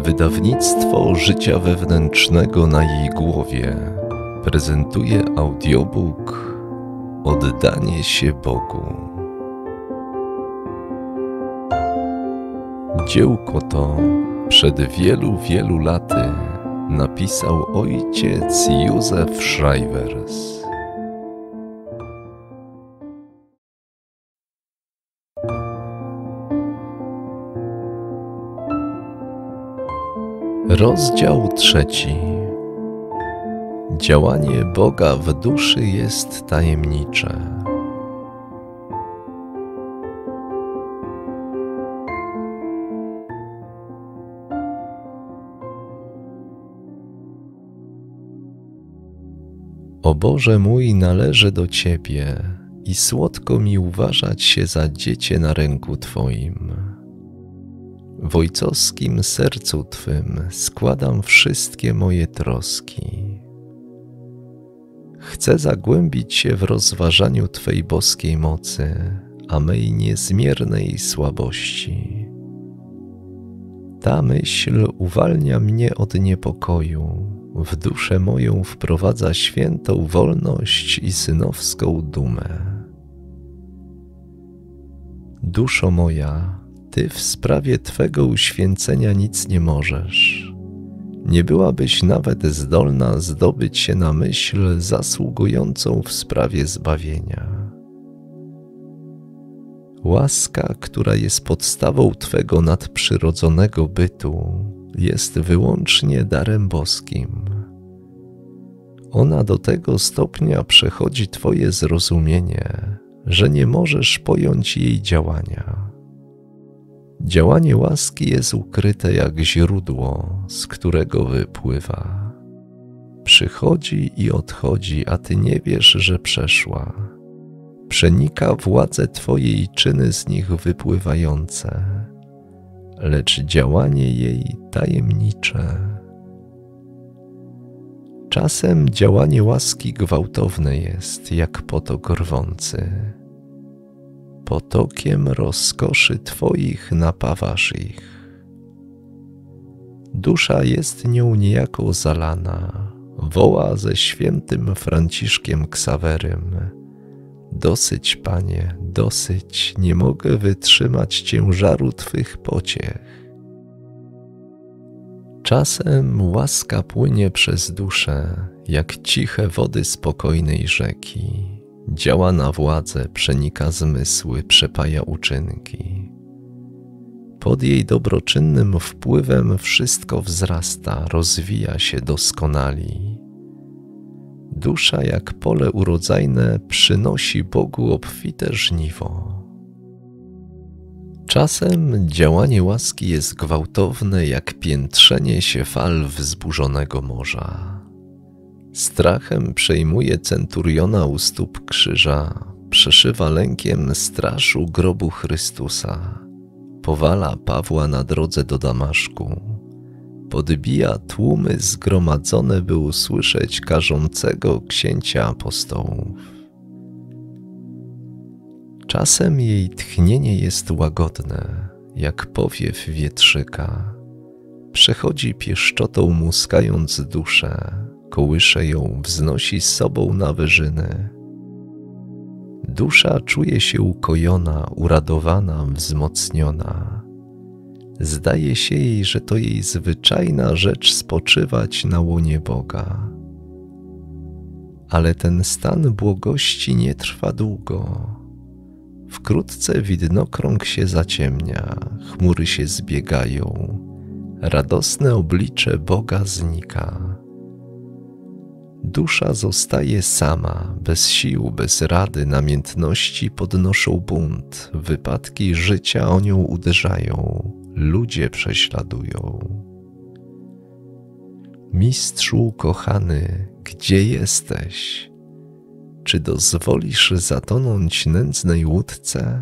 Wydawnictwo Życia Wewnętrznego na jej głowie prezentuje audiobook Oddanie się Bogu. Dziełko to przed wielu laty napisał ojciec Józef Schreivers. Rozdział 3. Działanie Boga w duszy jest tajemnicze. O Boże mój, należę do Ciebie i słodko mi uważać się za dziecię na ręku Twoim. W ojcowskim sercu Twym składam wszystkie moje troski. Chcę zagłębić się w rozważaniu Twej boskiej mocy, a mej niezmiernej słabości. Ta myśl uwalnia mnie od niepokoju, w duszę moją wprowadza świętą wolność i synowską dumę. Duszo moja, Ty w sprawie Twego uświęcenia nic nie możesz. Nie byłabyś nawet zdolna zdobyć się na myśl zasługującą w sprawie zbawienia. Łaska, która jest podstawą Twego nadprzyrodzonego bytu, jest wyłącznie darem boskim. Ona do tego stopnia przechodzi Twoje zrozumienie, że nie możesz pojąć jej działania. Działanie łaski jest ukryte jak źródło, z którego wypływa. Przychodzi i odchodzi, a Ty nie wiesz, że przeszła. Przenika władzę Twojej czyny z nich wypływające, lecz działanie jej tajemnicze. Czasem działanie łaski gwałtowne jest, jak potok rwący. Potokiem rozkoszy Twoich napawasz ich. Dusza jest nią niejako zalana, woła ze świętym Franciszkiem Ksawerym: dosyć, Panie, dosyć, nie mogę wytrzymać ciężaru Twych pociech. Czasem łaska płynie przez duszę, jak ciche wody spokojnej rzeki. Działa na władzę, przenika zmysły, przepaja uczynki. Pod jej dobroczynnym wpływem wszystko wzrasta, rozwija się, doskonali. Dusza jak pole urodzajne przynosi Bogu obfite żniwo. Czasem działanie łaski jest gwałtowne jak piętrzenie się fal wzburzonego morza. Strachem przejmuje centuriona u stóp krzyża, przeszywa lękiem straż u grobu Chrystusa, powala Pawła na drodze do Damaszku, podbija tłumy zgromadzone, by usłyszeć karzącego księcia apostołów. Czasem jej tchnienie jest łagodne, jak powiew wietrzyka, przechodzi pieszczotą muskając duszę, kołysze ją, wznosi z sobą na wyżyny. Dusza czuje się ukojona, uradowana, wzmocniona. Zdaje się jej, że to jej zwyczajna rzecz spoczywać na łonie Boga. Ale ten stan błogości nie trwa długo. Wkrótce widnokrąg się zaciemnia, chmury się zbiegają, radosne oblicze Boga znika. Dusza zostaje sama, bez sił, bez rady, namiętności podnoszą bunt, wypadki życia o nią uderzają, ludzie prześladują. Mistrzu kochany, gdzie jesteś? Czy dozwolisz zatonąć nędznej łódce?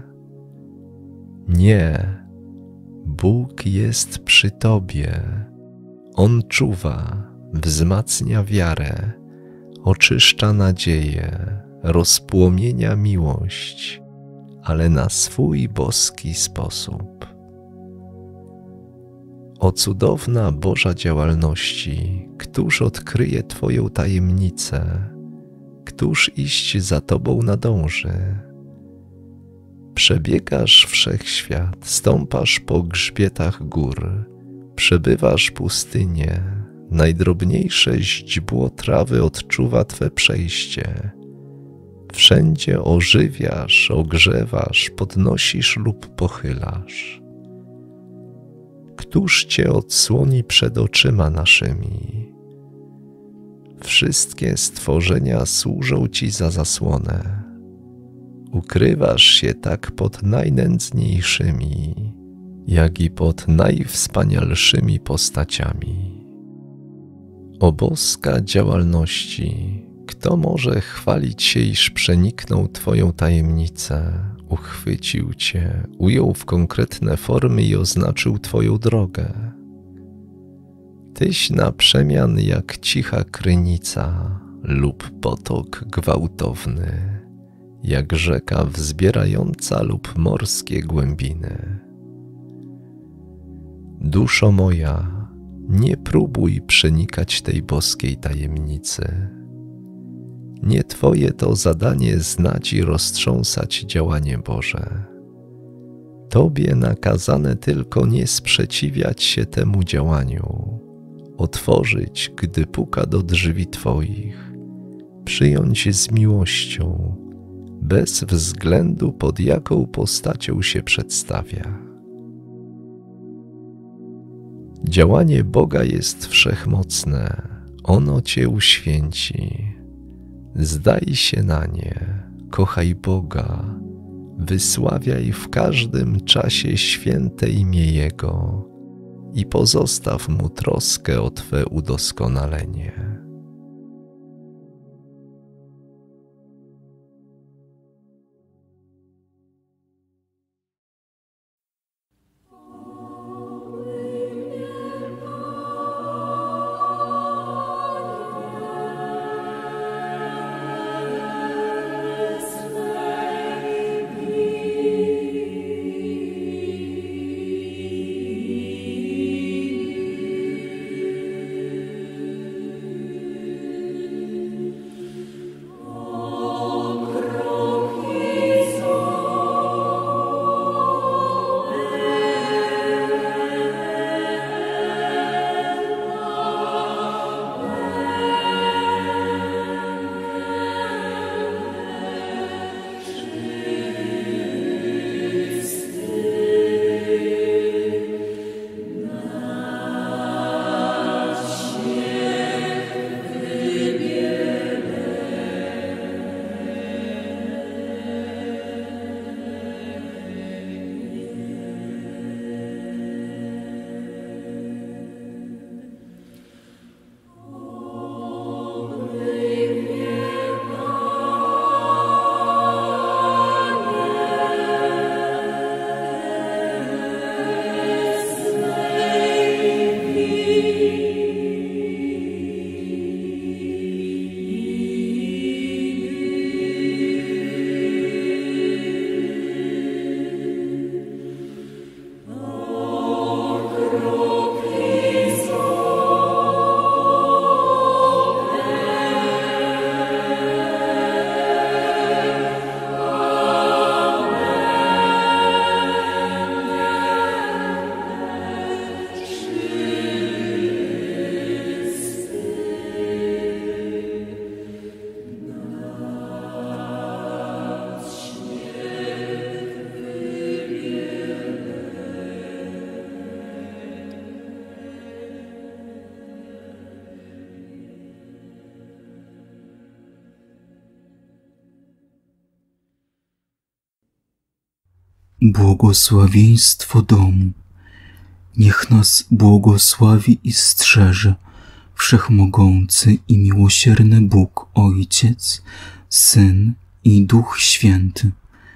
Nie, Bóg jest przy Tobie. On czuwa, wzmacnia wiarę, oczyszcza nadzieję, rozpłomienia miłość, ale na swój boski sposób. O cudowna Boża działalności, któż odkryje Twoją tajemnicę, któż iść za Tobą nadąży? Przebiegasz wszechświat, stąpasz po grzbietach gór, przebywasz pustynię, najdrobniejsze źdźbło trawy odczuwa Twe przejście. Wszędzie ożywiasz, ogrzewasz, podnosisz lub pochylasz. Któż Cię odsłoni przed oczyma naszymi? Wszystkie stworzenia służą Ci za zasłonę. Ukrywasz się tak pod najnędzniejszymi, jak i pod najwspanialszymi postaciami. O boska działalności, kto może chwalić się, iż przeniknął Twoją tajemnicę, uchwycił Cię, ujął w konkretne formy i oznaczył Twoją drogę? Tyś na przemian jak cicha krynica lub potok gwałtowny, jak rzeka wzbierająca lub morskie głębiny. Duszo moja, nie próbuj przenikać tej boskiej tajemnicy. Nie Twoje to zadanie znać i roztrząsać działanie Boże. Tobie nakazane tylko nie sprzeciwiać się temu działaniu, otworzyć, gdy puka do drzwi Twoich, przyjąć z miłością, bez względu pod jaką postacią się przedstawia. Działanie Boga jest wszechmocne, ono Cię uświęci. Zdaj się na nie, kochaj Boga, wysławiaj w każdym czasie święte imię Jego i pozostaw Mu troskę o Twe udoskonalenie. Błogosławieństwo domu. Niech nas błogosławi i strzeże Wszechmogący i miłosierny Bóg, Ojciec, Syn i Duch Święty.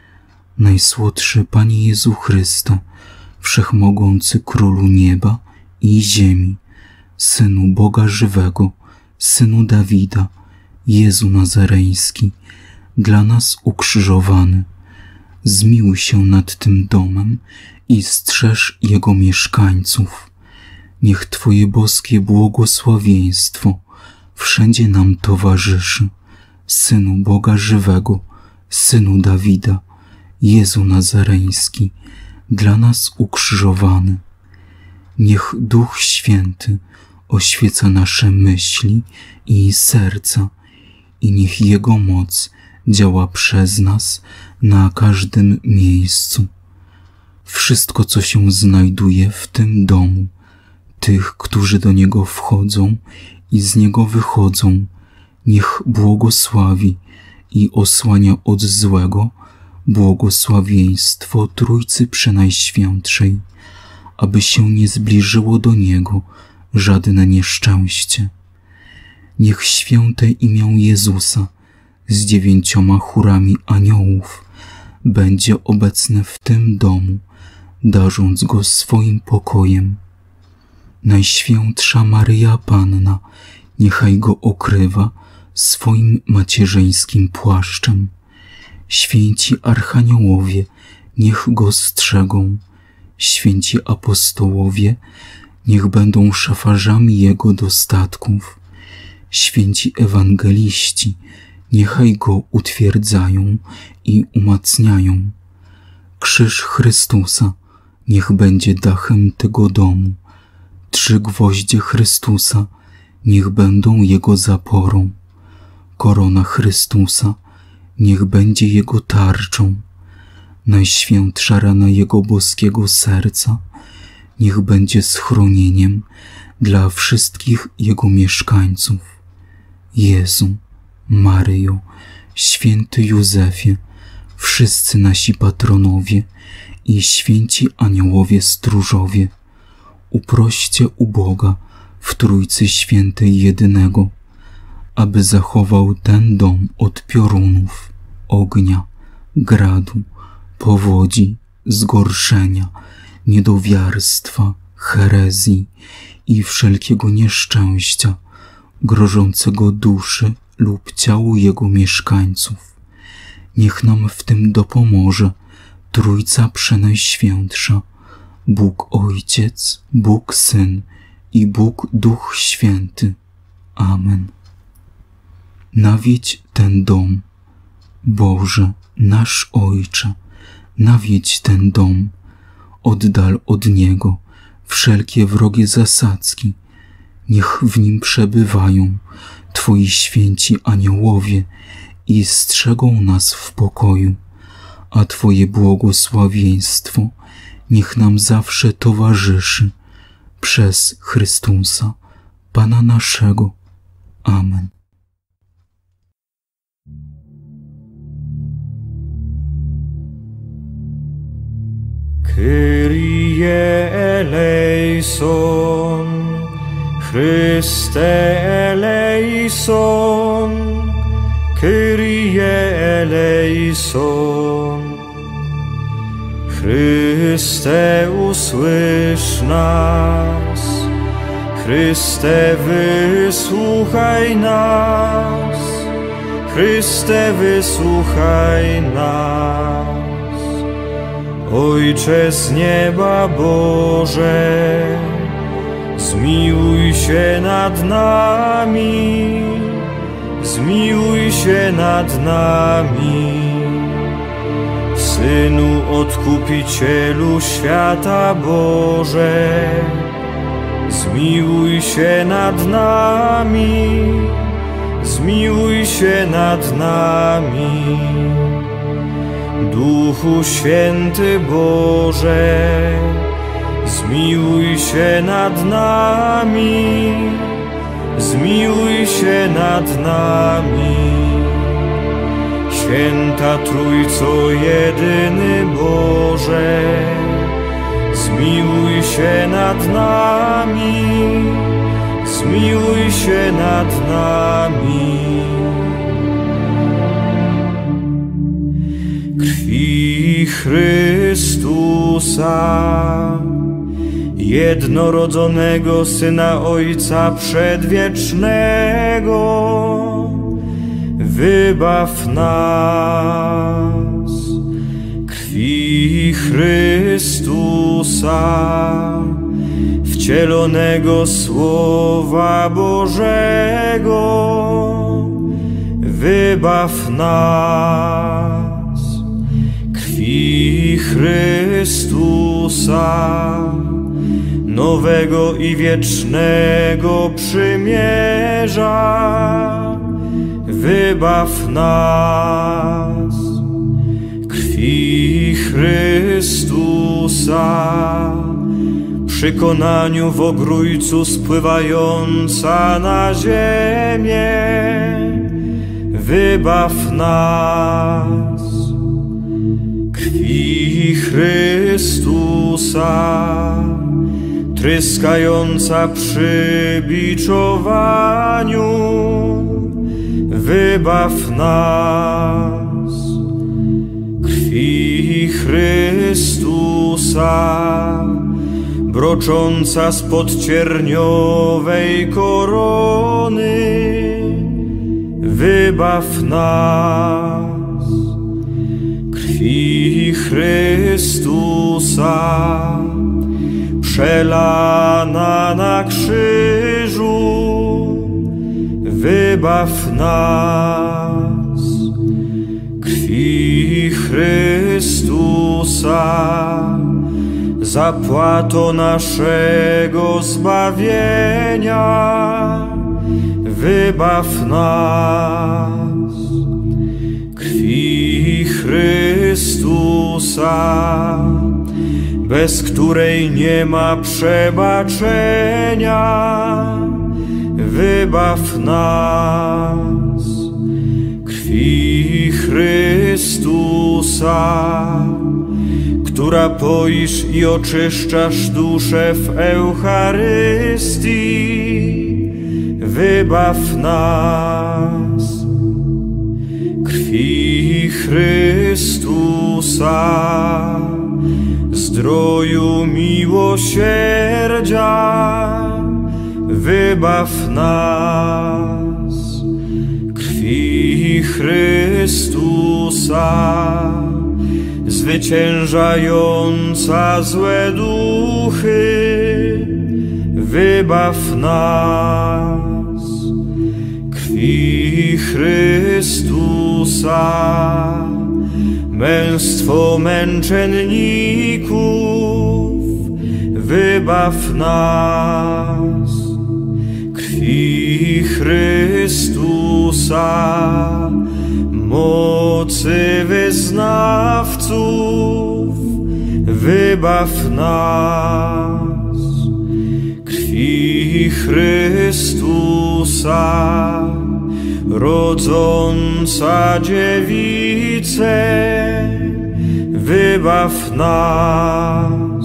Najsłodszy Panie Jezu Chryste, Wszechmogący Królu nieba i ziemi, Synu Boga żywego, Synu Dawida, Jezu Nazareński, dla nas ukrzyżowany. Zmiłuj się nad tym domem i strzeż jego mieszkańców. Niech Twoje boskie błogosławieństwo wszędzie nam towarzyszy. Synu Boga żywego, Synu Dawida, Jezu Nazareński, dla nas ukrzyżowany. Niech Duch Święty oświeca nasze myśli i serca i niech Jego moc działa przez nas na każdym miejscu. Wszystko, co się znajduje w tym domu, tych, którzy do niego wchodzą i z niego wychodzą, niech błogosławi i osłania od złego błogosławieństwo Trójcy Przenajświętszej, aby się nie zbliżyło do niego żadne nieszczęście. Niech święte imię Jezusa z 9 chórami aniołów będzie obecne w tym domu, darząc go swoim pokojem. Najświętsza Maryja Panna niechaj go okrywa swoim macierzyńskim płaszczem. Święci archaniołowie niech go strzegą. Święci apostołowie niech będą szafarzami jego dostatków. Święci ewangeliści niechaj go utwierdzają i umacniają. Krzyż Chrystusa niech będzie dachem tego domu. 3 gwoździe Chrystusa niech będą jego zaporą. Korona Chrystusa niech będzie jego tarczą. Najświętsza rana jego boskiego serca niech będzie schronieniem dla wszystkich jego mieszkańców. Jezu, Maryjo, święty Józefie, wszyscy nasi patronowie i święci aniołowie stróżowie, uproście u Boga w Trójcy Świętej jedynego, aby zachował ten dom od piorunów, ognia, gradu, powodzi, zgorszenia, niedowiarstwa, herezji i wszelkiego nieszczęścia grożącego duszy lub ciału jego mieszkańców. Niech nam w tym dopomoże Trójca Przenajświętsza, Bóg Ojciec, Bóg Syn i Bóg Duch Święty. Amen. Nawiedź ten dom, Boże, nasz Ojcze, nawiedź ten dom, oddal od niego wszelkie wrogie zasadzki, niech w nim przebywają Twoi święci aniołowie i strzegą nas w pokoju, a Twoje błogosławieństwo niech nam zawsze towarzyszy przez Chrystusa, Pana naszego. Amen. Kyrie eleison, Chryste eleison, Kyrie eleison. Chryste, usłysz nas, Chryste, wysłuchaj nas, Chryste, wysłuchaj nas. Ojcze z nieba Boże, zmiłuj się nad nami, zmiłuj się nad nami. Synu Odkupicielu świata Boże, zmiłuj się nad nami, zmiłuj się nad nami. Duchu Święty Boże, zmiłuj się nad nami, zmiłuj się nad nami. Święta Trójco jedyny Boże, zmiłuj się nad nami, zmiłuj się nad nami. Krwi Chrystusa, jednorodzonego Syna Ojca Przedwiecznego, wybaw nas. Krwi Chrystusa, wcielonego Słowa Bożego, wybaw nas. Krwi Chrystusa, nowego i wiecznego przymierza, wybaw nas. Krwi Chrystusa, przy konaniu w ogrójcu spływająca na ziemię, wybaw nas. Krwi Chrystusa, tryskająca przy biczowaniu, wybaw nas. Krwi Chrystusa, brocząca spod cierniowej korony, wybaw nas. Krwi Chrystusa, przelana na krzyżu, wybaw nas. Krwi Chrystusa, zapłatą naszego zbawienia, wybaw nas. Krwi Chrystusa, bez której nie ma przebaczenia, wybaw nas. Krwi Chrystusa, która poisz i oczyszczasz duszę w Eucharystii, wybaw nas. Krwi Chrystusa, zdroju miłosierdzia, wybaw nas. Krwi Chrystusa, zwyciężająca złe duchy, wybaw nas. Krwi Chrystusa, męstwo męczenników, wybaw nas. Krwi Chrystusa, mocy wyznawców, wybaw nas. Krwi Chrystusa, rodząca dziewicę, wybaw nas.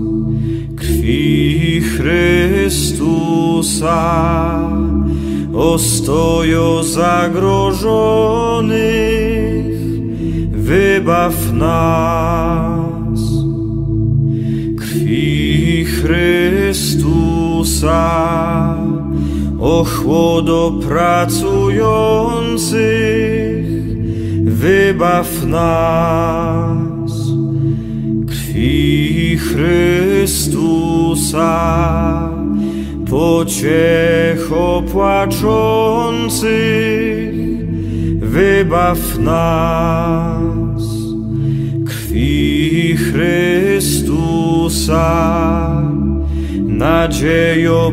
Krwi Chrystusa, ostojo zagrożonych, wybaw nas. Krwi Chrystusa, ochłodo pracujących, wybaw nas. Krwi Chrystusa, pociecho płaczących, wybaw nas. Krwi Chrystusa, nadziejo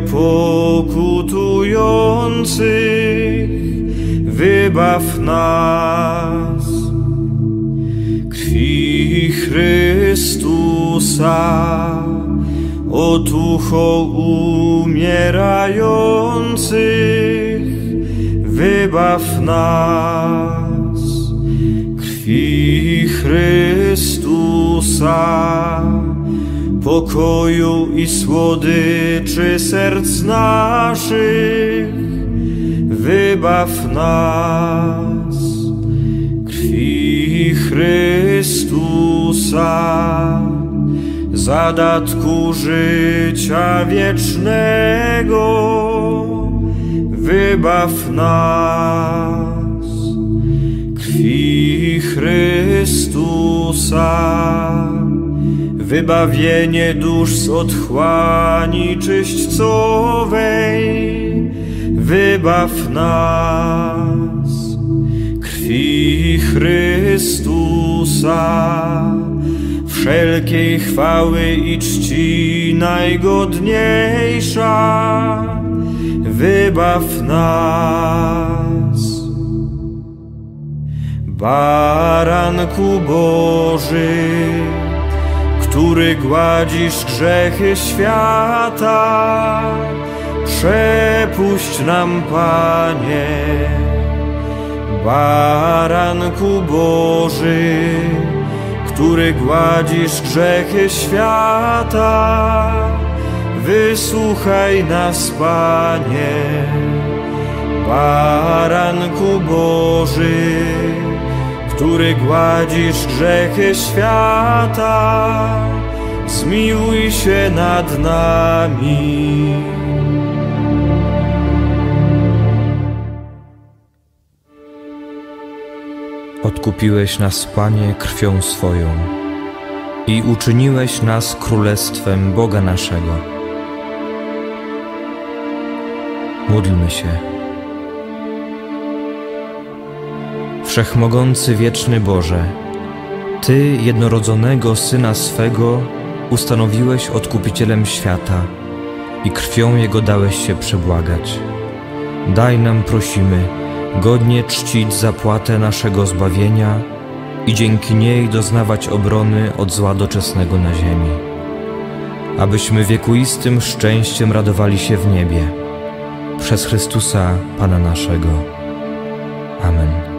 pokutujących, wybaw nas. Krwi Chrystusa, otucho umierających, wybaw nas. Krwi Chrystusa, pokoju i słodyczy serc naszych, wybaw nas. Krwi Chrystusa, zadatku życia wiecznego, wybaw nas. Krwi Chrystusa, wybawienie dusz z otchłani czyśćcowej. Wybaw nas krwi Chrystusa, wszelkiej chwały i czci najgodniejsza. Wybaw nas. Baranku Boży, który gładzisz grzechy świata, przepuść nam, Panie. Baranku Boży, który gładzisz grzechy świata, wysłuchaj nas, Panie. Baranku Boży, który gładzisz grzechy świata, zmiłuj się nad nami. Odkupiłeś nas, Panie, krwią swoją i uczyniłeś nas królestwem Boga naszego. Módlmy się. Wszechmogący, wieczny Boże, Ty jednorodzonego Syna swego ustanowiłeś Odkupicielem świata i krwią Jego dałeś się przebłagać. Daj nam, prosimy, godnie czcić zapłatę naszego zbawienia i dzięki niej doznawać obrony od zła doczesnego na ziemi, abyśmy wiekuistym szczęściem radowali się w niebie. Przez Chrystusa, Pana naszego. Amen.